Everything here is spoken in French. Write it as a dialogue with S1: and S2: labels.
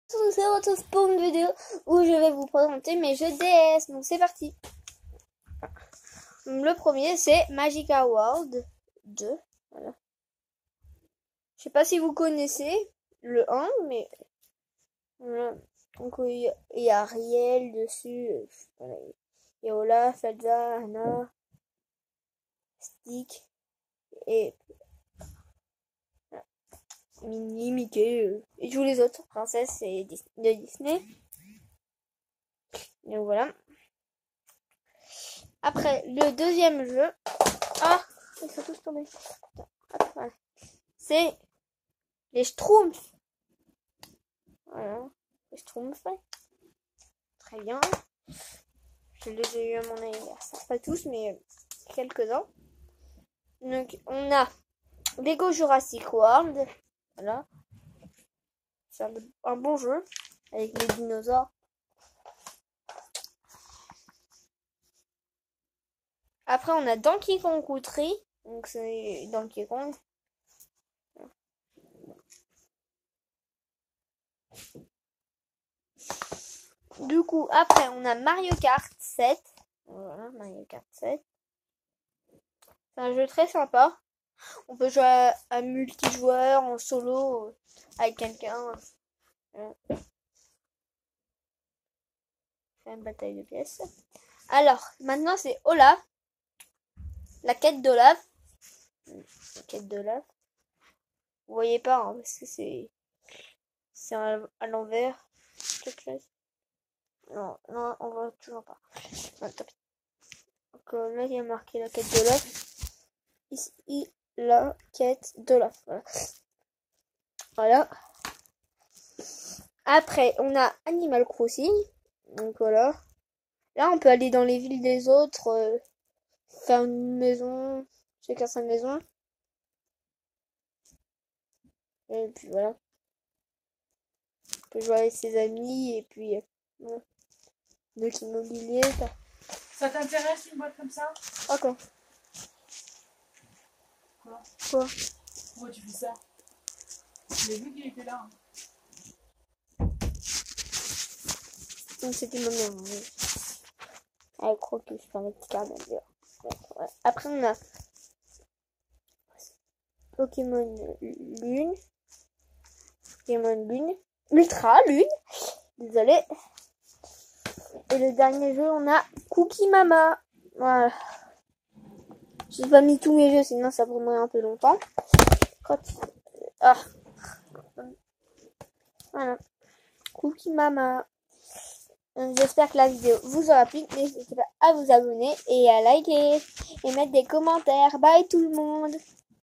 S1: tous et retrouve pour une vidéo où je vais vous présenter mes jeux DS. Donc c'est parti. Le premier c'est Magica World 2. Voilà. Je sais pas si vous connaissez le 1, mais voilà. Donc il y a Ariel dessus. Voilà. Il y a Olaf, Elsa, Anna, Stick et Minnie, Mickey et tous les autres princesses et de Disney. Donc voilà. Après, le deuxième jeu. Ah, ils sont tous tombés. Voilà. C'est les Schtroumpfs. Voilà. Les Schtroumpfs. Très bien. Je les ai eu à mon anniversaire. Pas tous, mais quelques-uns. Donc, on a Lego Jurassic World. Voilà. C'est un bon jeu. Avec les dinosaures. Après, on a Donkey Kong Country. Donc, c'est Donkey Kong. Du coup, après, on a Mario Kart 7. Voilà, Mario Kart 7. C'est un jeu très sympa. On peut jouer à multijoueur, en solo, avec quelqu'un. Faire une bataille de pièces. Alors, maintenant, c'est Olaf. La quête d'Olaf. La quête d'Olaf. Vous voyez pas, hein, parce que c'est à l'envers. Non, on voit toujours pas. Non, tant pis. Donc là, il y a marqué la quête d'Olaf. Ici, la quête d'Olaf. Voilà. Voilà. Après, on a Animal Crossing. Donc voilà. Là, on peut aller dans les villes des autres, faire une maison, chacun sa maison. Et puis voilà. On peut jouer avec ses amis et puis voilà. Donc immobilier.
S2: Ça t'intéresse une boîte comme ça?
S1: Ok.
S2: Quoi?
S1: Pourquoi
S2: tu fais ça? J'ai vu qu'il était là.
S1: Donc c'était ma maison. Avec Crocus, sur le petit carnet. Ouais. Après on a Pokémon Lune. Pokémon Lune. Ultra Lune. Désolé. Et le dernier jeu, on a Cookie Mama. Voilà. J'ai pas mis tous mes jeux, sinon ça prendrait un peu longtemps. Voilà. Cookie Mama. J'espère que la vidéo vous aura plu. N'hésitez pas à vous abonner et à liker et mettre des commentaires. Bye tout le monde.